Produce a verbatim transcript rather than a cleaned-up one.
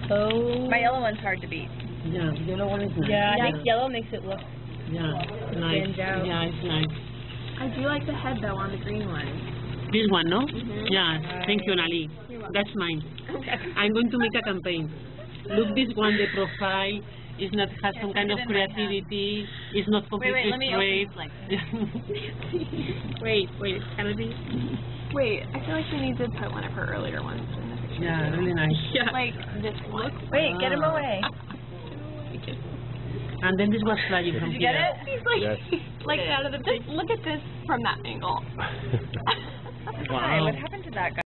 Oh. My yellow one's hard to beat. Yeah, yellow one is nice. Yeah, I yeah. think yellow makes it look. Yeah, nice. Out. Yeah, it's nice. I do like the head though on the green one. This one, no? Mm-hmm. Yeah, thank you, Nali. That's mine. Okay. I'm going to make a campaign. Look, this one, the profile is not has yeah, some kind of creativity. It's not completely wait, wait, straight. Like wait, wait, can it be? Wait, I feel like we need to put one of her earlier ones in the picture. Yeah, really nice. Yeah. Like this look. Wait, ah. get him away. And then this was flying from Did you here. get it? He's like, Yes. like out of the just look at this from that angle. Wow. Hi, what happened to that guy?